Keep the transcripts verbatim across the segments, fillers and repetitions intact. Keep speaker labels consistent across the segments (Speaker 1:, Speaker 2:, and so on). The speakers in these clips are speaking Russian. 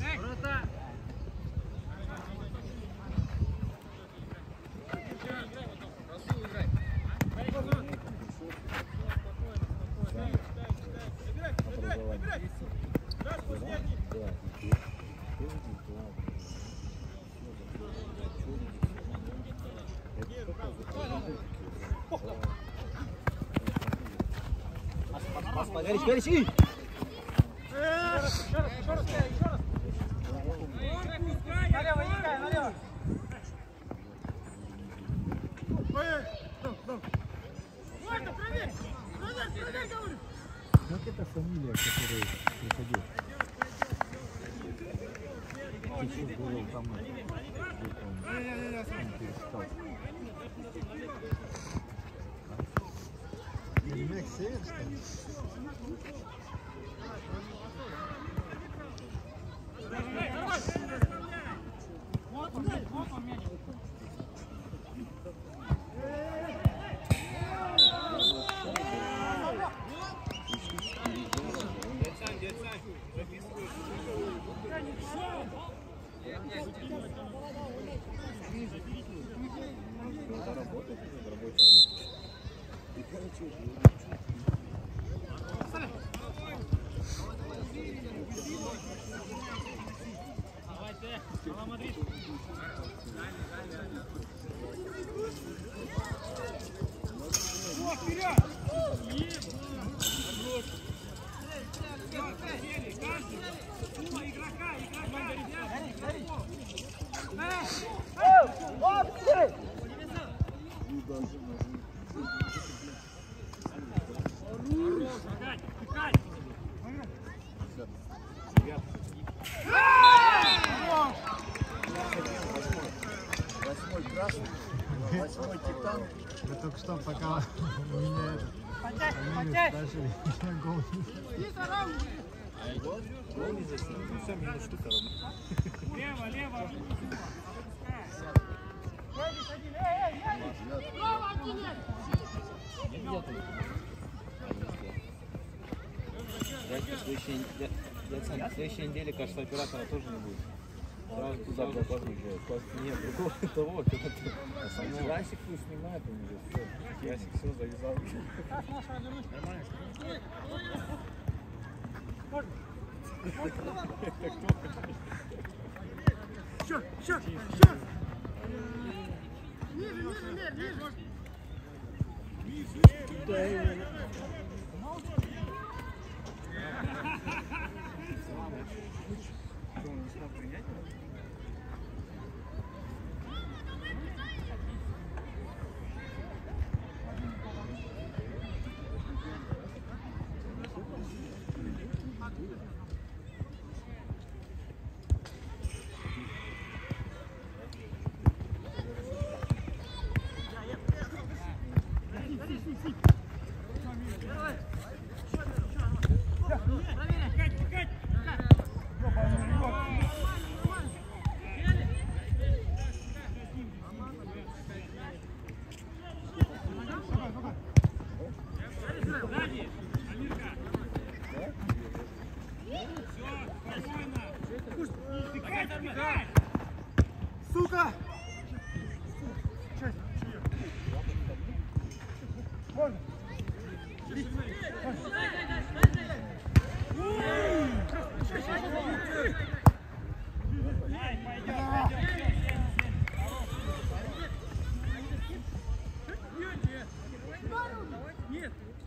Speaker 1: Горячий, горячий!
Speaker 2: Налево, Никай, налево! Можно, проверь! Проверь, проверь, говорю!
Speaker 3: Как это фамилия, которая приходил? Ты что был там? Он перестал. Мэг Север, что ли?
Speaker 2: Вот он, вот он мяч.
Speaker 3: Восьмой титан. Я только что пока меня
Speaker 2: Потясь, потясь!
Speaker 3: спрашивали, я гол
Speaker 1: А гол? Гол не заснял. Ну все, минус штука равна.
Speaker 2: Лево, лево! Право, Антинель!
Speaker 1: Дядька, следующей, дядь, дядь, следующей неделе, кажется, оператора тоже не будет. Сразу туда приезжает. Нет, другого того, когда Расик пусть снимает, он уже все. Расик все завязал. Нормально.
Speaker 2: Еще, еще, еще! Ниже, ниже, ниже, ниже!
Speaker 3: Да, именно.
Speaker 1: Он не смог принять его?
Speaker 2: Сука! Можно? Нет!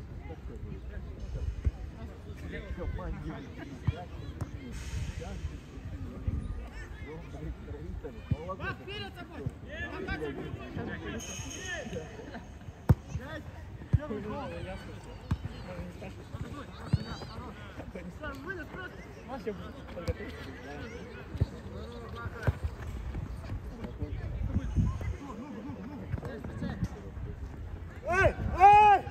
Speaker 2: Вас перед собой! Первый гол! Вылез просто! Эй! Эй!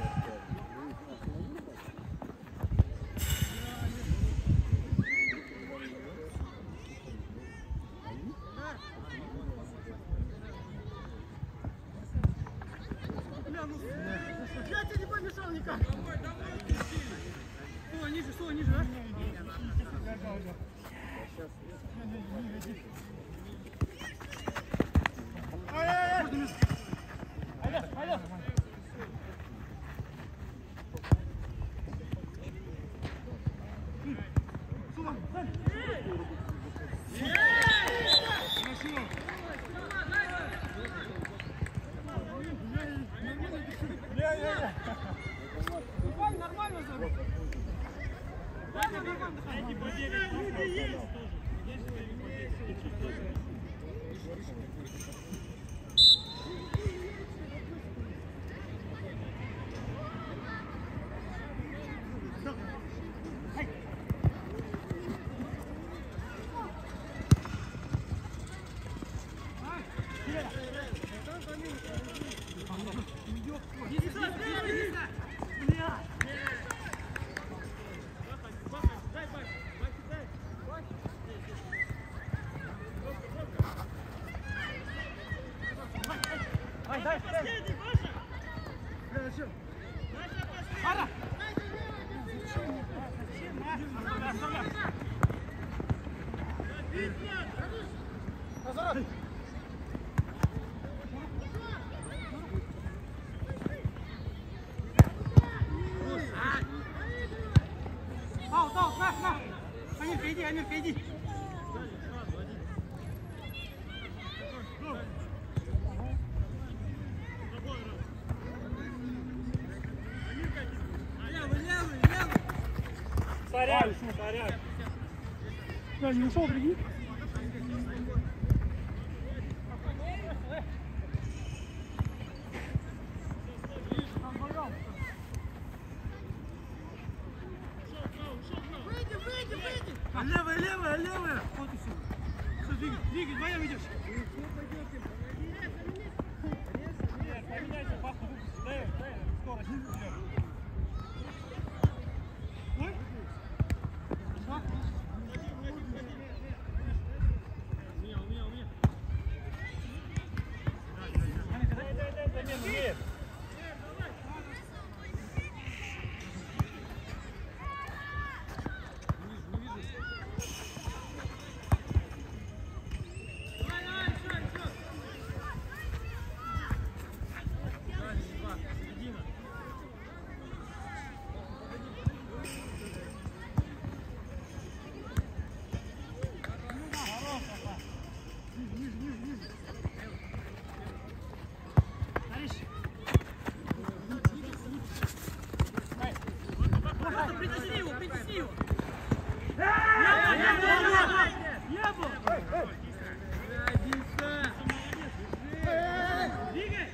Speaker 2: Я тебе не помешал никак. Стой ниже, стой ниже, а? Нормально же. Да, нормально. Дал, дал, на, на! Амир, впереди, Амир, впереди! Сорян, сорян! Я не ушел, прикинь! Левая, левая, левая! Вот и все. Все, двигай, двигай, вдвоем идешь. Нет, поменяйся, пахну выпусти. Дай, дай, скорость. Ой. Что? У меня, у меня, у меня. Дай, дай, дай, замену, нет. Притяни его, притяни его! Ебу! Двигай!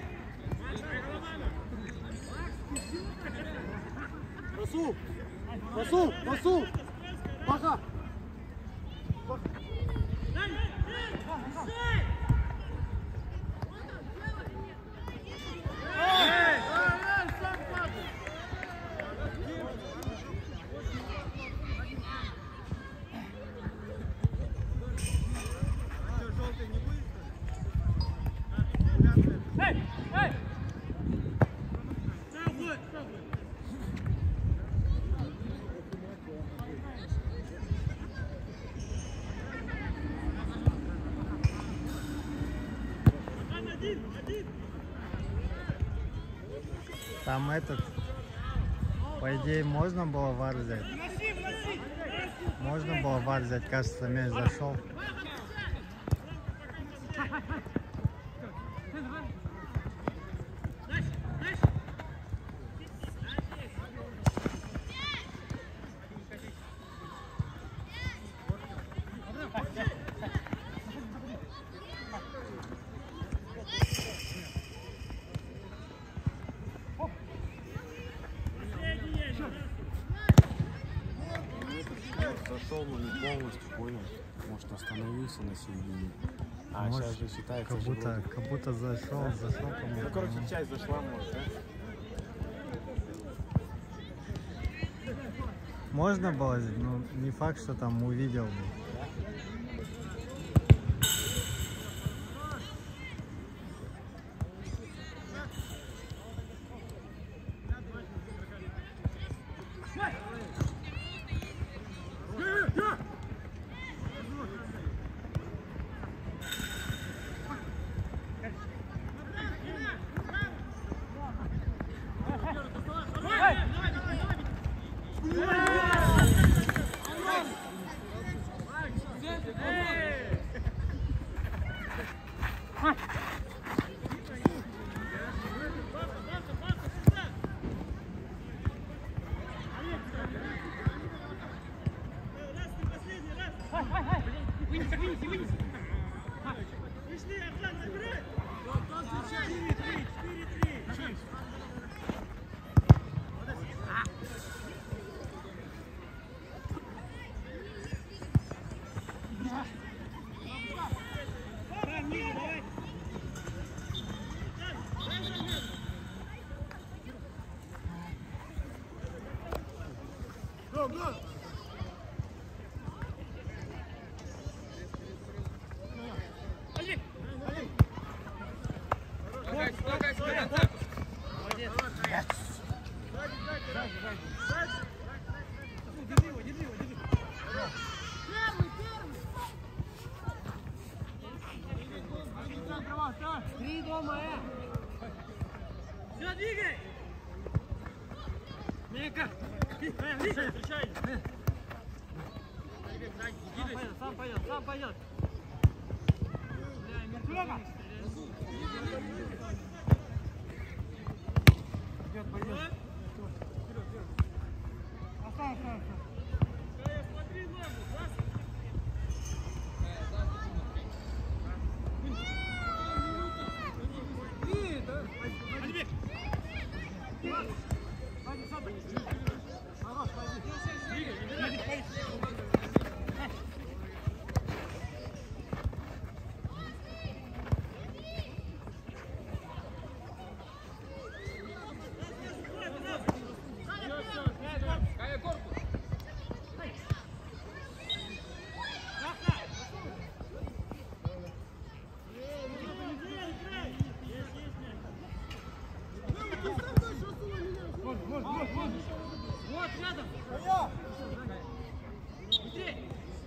Speaker 3: Расул! Расул! Расул! Пока! Там этот, по идее, можно было вар взять. Можно было вар взять, кажется, мяч зашел.
Speaker 4: Зашел, но не полностью, понял? Может, остановился на середине. А,
Speaker 3: Может,
Speaker 4: сейчас же считается,
Speaker 3: как будто,
Speaker 4: вроде...
Speaker 3: как будто зашел, зашел кому-то.
Speaker 4: Ну, короче, часть зашла, может, да?
Speaker 3: Можно было, но не факт, что там увидел.
Speaker 2: Вынеси, вынеси, вынеси. Пришли, Арслан, забирай. четыре три, четыре три. Go, go! Один! Один! Молодец! Держи его, держи его, держи! Первый, первый! Три дома, э! Все, двигай! Мека! Встречай! Сам пойдет, сам пойдет! Серега! Пойдет, пойдет! Оставь, оставь, оставь! Смотри ногу, да? Альбек! Пойди, сам пойди! Хорош, пойди! Пойди, пойди! Вот рядом. Быстрей.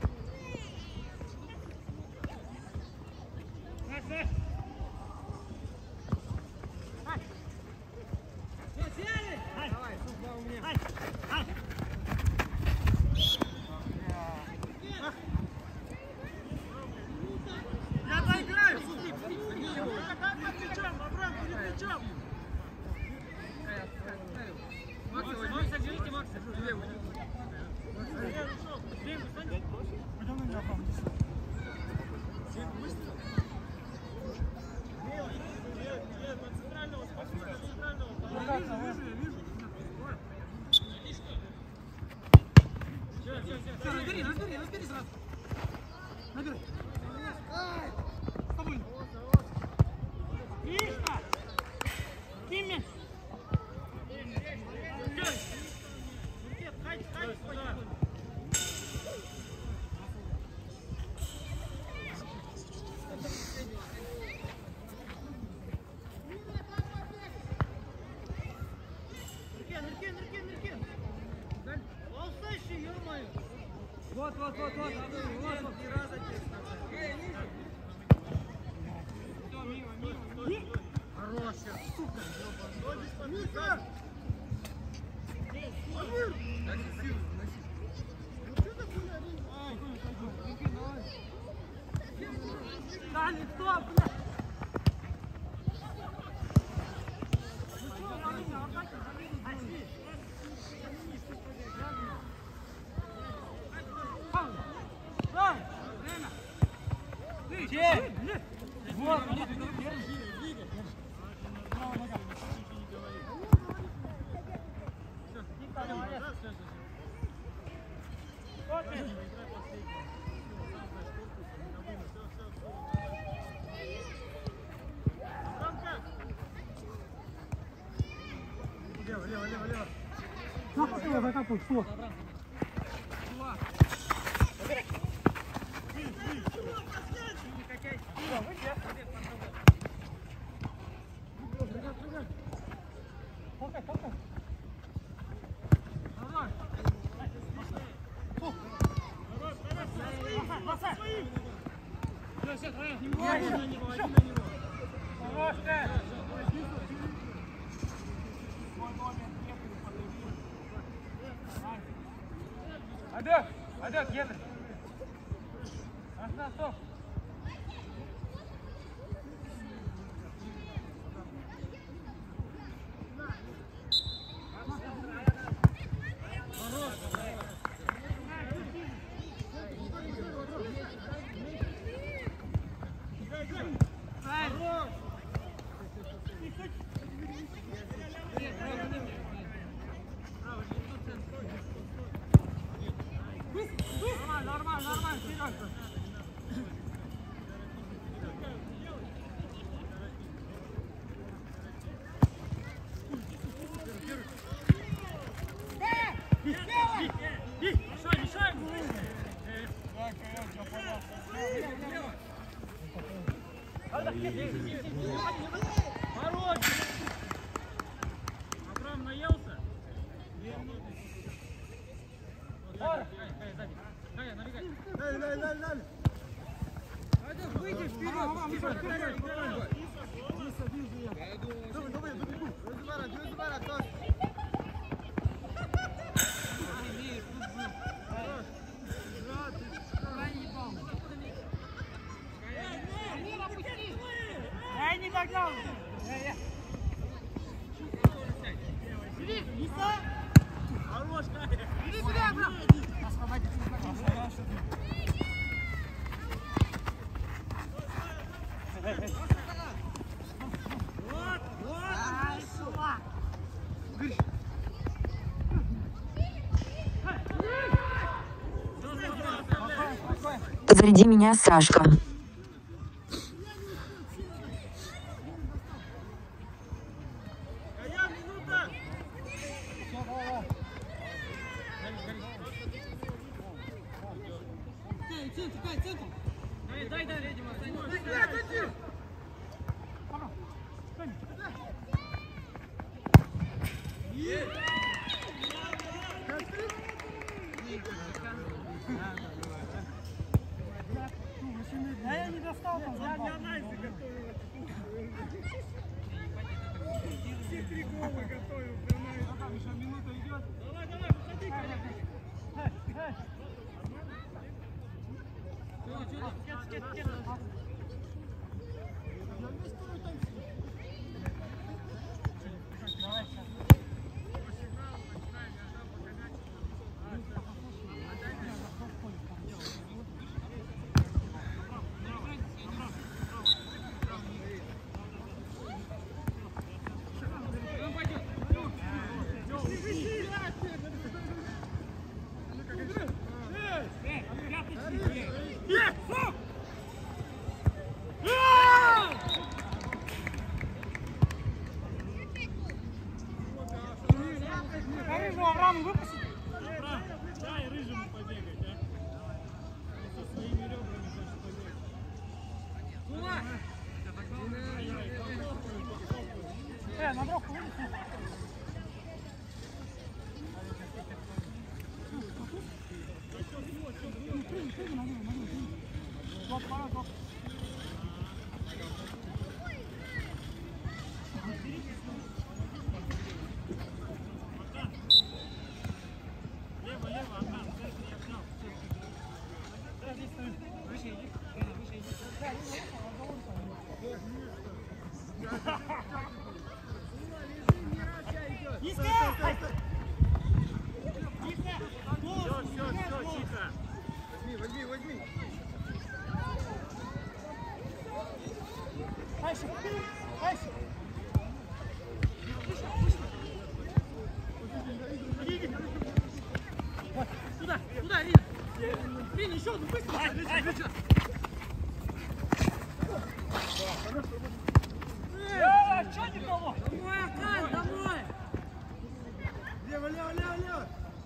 Speaker 2: Я доиграю. Под плечом, Абрам, перед плечом. Макса, Макса, держите, Макса. Пойдем на меня, Абрам. Нет, нет, от центрального, спасибо, от центрального. Я вижу, вижу, я вижу. Все, все, все. Все, разбери, разбери, разбери сразу. Набирай. С тобой. Мишка! Тимми! Вот, вот, вот, вот, вот, вот. Три раза Все, мимо, мимо. Хорошая, сука. Михаил! Амир! Да, не то, блядь! Вот, лево, лево, лево, лево. Закапывай, закапывай, что? Адек, Адек, Генри. Остав, стоп. нормально, нормально, вперед. Мешай, мешай! Хорош! Абрам наелся? Кая, набегай.
Speaker 3: Дай, дай, дай, дай.
Speaker 2: Выйди вперед!
Speaker 3: Давай, давай, забегу. Забара, забара, тот.
Speaker 2: Я не догнал! Иди, Ниса! Хорош, Кая! Иди сюда, брат! Освободите, вот, вот! Ай, сюда!
Speaker 5: Подзаряди меня, Сашка.
Speaker 2: Дай, дай, дай, Дима,
Speaker 3: Да я не достал там.
Speaker 2: я для Найса готовил. Все три гола готовил для Найса. Там еще минута идет. Давай, давай, выходи, конечно. Чего, чего? Кет, кет, кет.
Speaker 3: Рыжего Авраама выпустить?
Speaker 2: Дай рыжему побегать, а? Со своими ребрами хочет побегать. Кума!
Speaker 3: Э, на дровку вылез. Вот, пора, вот.
Speaker 2: Лево, лево, одна, в центре я взял. Да, здесь стоим. Выше иди. Выше иди.
Speaker 3: Иска!
Speaker 2: Все, все, все, тихо.
Speaker 3: Возьми, возьми, возьми. Дальше, дальше.
Speaker 2: Туда, туда, Рина. Рина, еще одну, быстро.
Speaker 3: Э, что никого?
Speaker 2: Домой, Акан, домой.
Speaker 3: Лево, лево, лево, лево.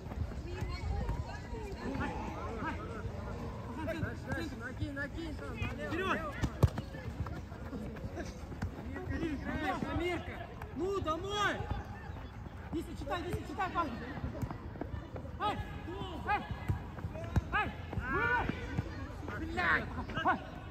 Speaker 2: Накинь, накинь там, налево. Вперед. Мирка, Мирка. Ну, домой.
Speaker 3: Если читай, если читай, пас. Ай! Ай! Ай! Блядь!